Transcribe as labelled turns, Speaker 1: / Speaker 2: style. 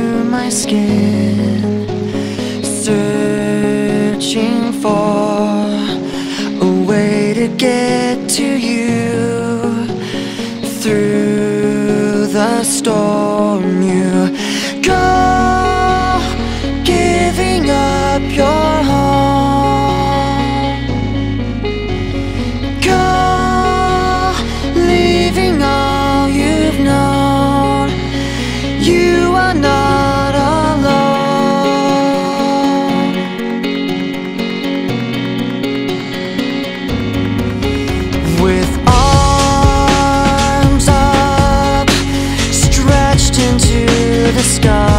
Speaker 1: through my skin, searching for a way to get to you. Through the storm you go, giving up your home. Go, leaving all you've known. You are not alone. With arms up, stretched into the sky,